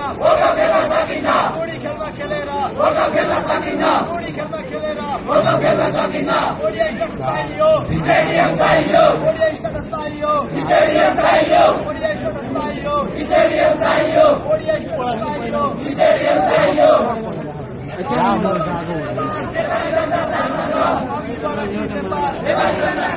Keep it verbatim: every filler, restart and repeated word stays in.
world cup खेल्न सकिन्न टोडी खेलमा खेलेर वर्ल्ड कप खेल्न सकिन्न टोडी खेलमा खेलेर वर्ल्ड कप खेल्न सकिन्न ओडिया स्टेटस पाइयो स्टेडियम चाहियो ओडिया स्टेटस पाइयो स्टेडियम चाहियो ओडिया स्टेटस पाइयो स्टेडियम चाहियो ओडिया स्टेटस पाइयो स्टेडियम चाहियो नेपाली जनता साथमा छ नेपाली जनता